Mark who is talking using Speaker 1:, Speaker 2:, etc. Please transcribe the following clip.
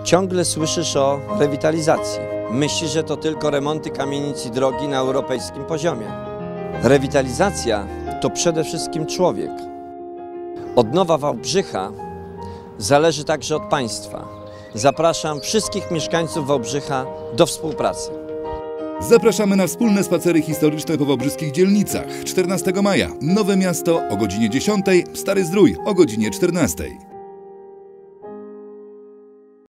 Speaker 1: Ciągle słyszysz o rewitalizacji. Myślisz, że to tylko remonty kamienic i drogi na europejskim poziomie. Rewitalizacja to przede wszystkim człowiek. Odnowa Wałbrzycha zależy także od państwa. Zapraszam wszystkich mieszkańców Wałbrzycha do współpracy.
Speaker 2: Zapraszamy na wspólne spacery historyczne po wałbrzyskich dzielnicach. 14 maja Nowe Miasto o godzinie 10, Stary Zdrój o godzinie 14.